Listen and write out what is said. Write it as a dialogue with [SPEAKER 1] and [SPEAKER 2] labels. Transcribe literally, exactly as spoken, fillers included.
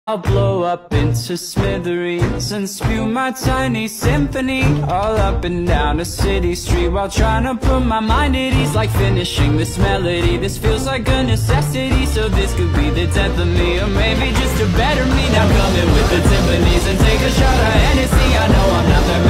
[SPEAKER 1] I'll blow up into smithereens and spew my tiny symphony all up and down a city street while trying to put my mind at ease. Like finishing this melody, this feels like a necessity. So this could be the tenth of me, or maybe just a better me. Now come in with the timpanis and take a shot of Hennessy. I know I'm not the